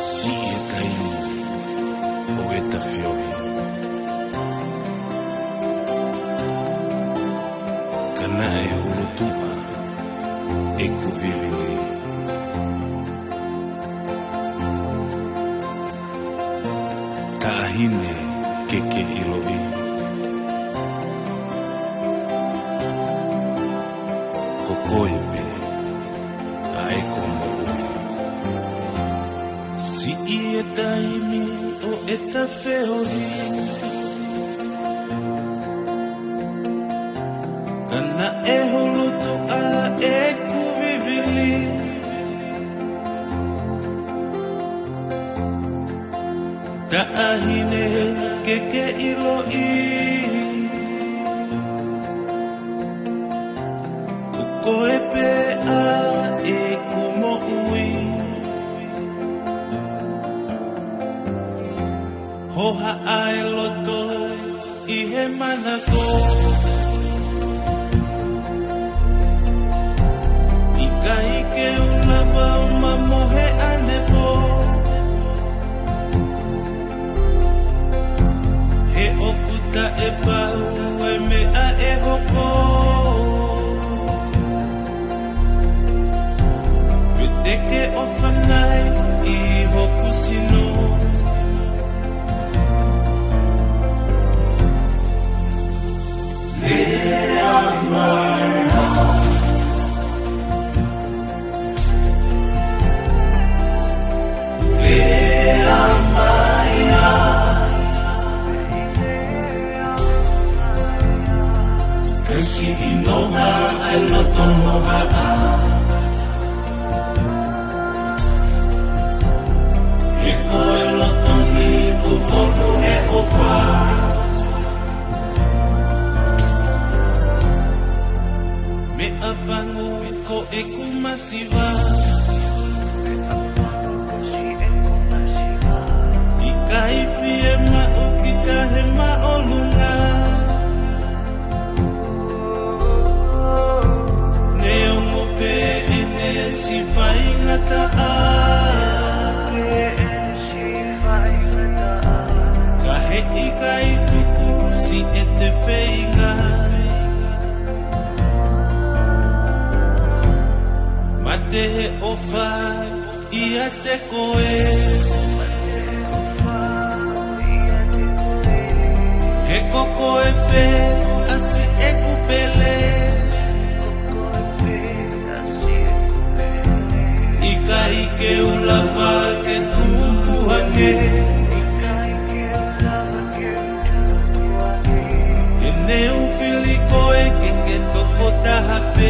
Si e taimi o e tawhiohi Kana e hulutua e kuvivili Ka ahine ke iloi Ko koepe a e komo Si e taimi o e tawhiohi Kana e hulutua e kuvivili Ka ahine ke iloi Ko koepe a e kumo ui Hoha ai loto I he manako I ka ike ulawa o mamohe anepo He okuta e pau e mea e hoko Peteke o whanai I hoku sino Kasi inoha ay lotomoha E koe lotoni o fono e o wha Me apango ko e kumasiwa I kaifi e mao ki ka he maolunga Si whaingata a Ka he I kai tuku si e te whainga Ma te he o whai I a te koe He koko e pe a si e kupele Ike ulawa ke tukuhake E neu fili koe ke toko tahape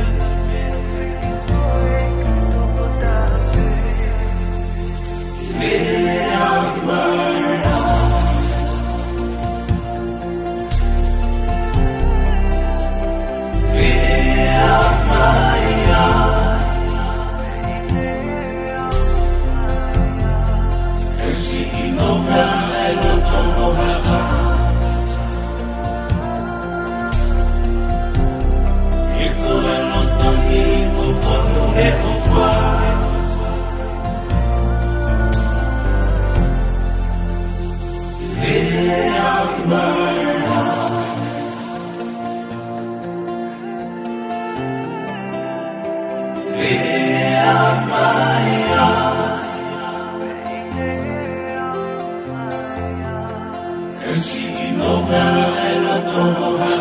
Kasi inoga ay lotomoha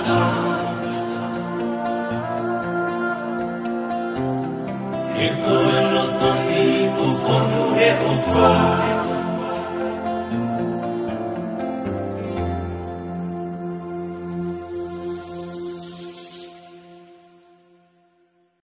E koe lotoni o fono e o wha